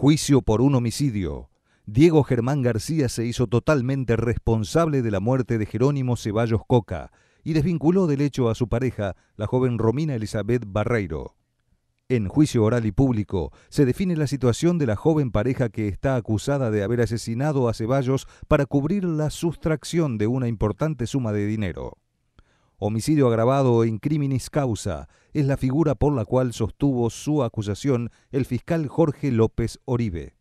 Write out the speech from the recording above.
Juicio por un homicidio. Diego Germán García se hizo totalmente responsable de la muerte de Jerónimo Ceballos Coca y desvinculó del hecho a su pareja, la joven Romina Elizabeth Barreiro. En juicio oral y público se define la situación de la joven pareja que está acusada de haber asesinado a Ceballos para cubrir la sustracción de una importante suma de dinero. Homicidio agravado in criminis causa es la figura por la cual sostuvo su acusación el fiscal Jorge López Oribe.